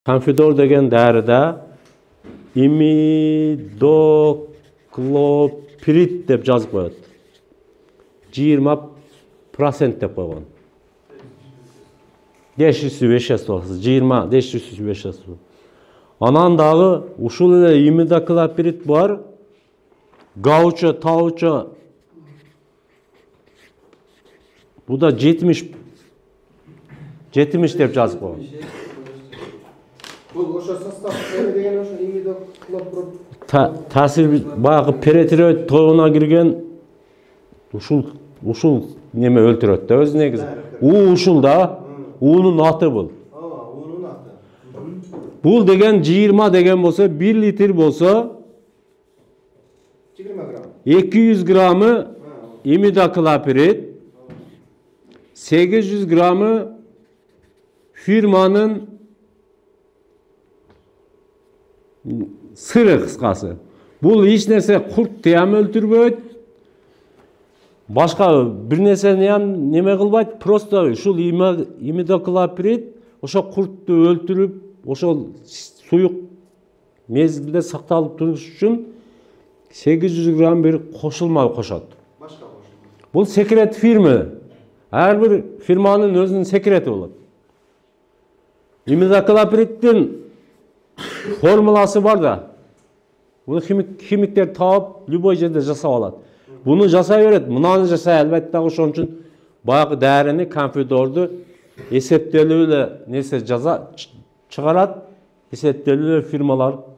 Konfidor деген дәріде имидоклопирид деп жазып қояды. 20% деп қойған. Действующее веществосы, 20 действующее вещество. Анан дагы ушул эле имидоклопирид бар, гаучо, таучо. Бу да 70 деп жазып қойған. Бұл ошо состав деген ошо имидоклопирид. Тасир баягы перетиреоид тобуна кирген ушул неме өлтүрөт да өз негизи. Ушул да уунун аты бул. Уунун аты. Бул деген 20 деген болсо 1 литр болсо 20 грамм. 200 граммы имидоклопирид, 800 граммы фирманын сыры кыскасы. Бул эч нерсе куртты ham өлтүрбөйт. Башка бир нерсени ham неме кылбайт. Просто ушул имидоклопирид ошо куртту өлтүрүп, ошол суюк мезгилде сакталып туруш үчүн 800 грамм бир кошулма кошот. Башка кошулма. Бул секрет фирма. Ар бир фирманын өзүнүн секрети болот. Имидоклопириддин формуласы бар да. Буну химиктер таап, любой жерде жасап алат. Буну жасай берет, мынаны жасай албайт дагы, ошон үчүн баягы дәрини, конфидорду эсептелүү эле нерсе чыгарат, эсептелүү фирмалар